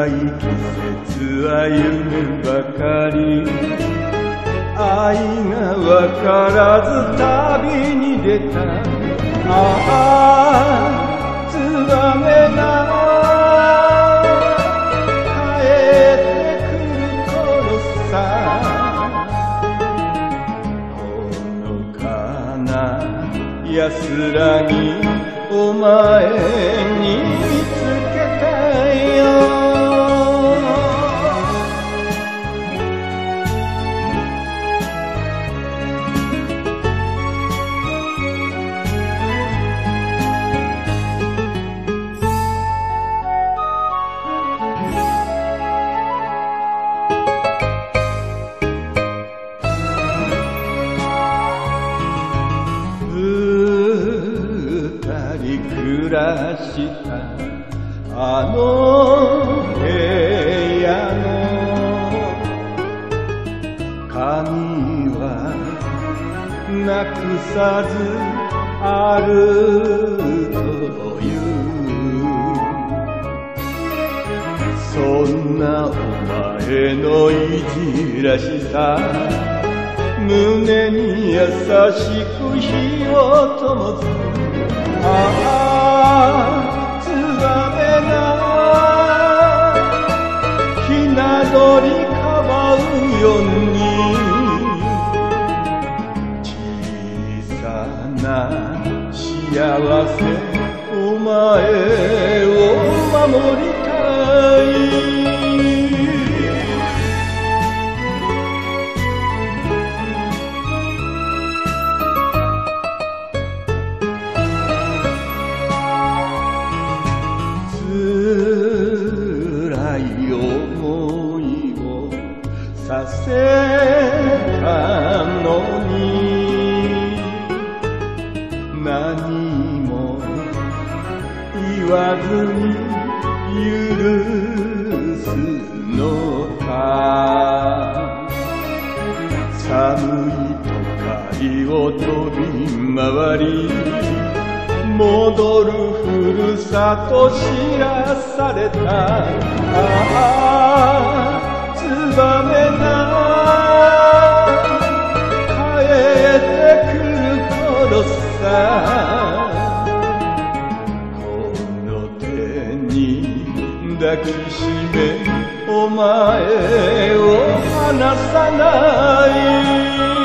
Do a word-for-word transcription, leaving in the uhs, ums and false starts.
い季節は夢ばかり、愛がわからず旅に出た。ああツバメが帰ってくる頃さ、ほのかな安らぎお前に見つけたよ。暮らしたあの部屋の鍵はなくさずあるという、そんなお前のいじらしさ、胸に優しく火を灯す。ああツバメがひな鳥かばうように、小さな幸せお前を守りたい。思いをさせたのに、何も言わずに許すのか。寒い都会を飛び回り、戻るふるさと知らされた。ああツバメが帰ってくる頃さ、この手に抱きしめお前を離さない。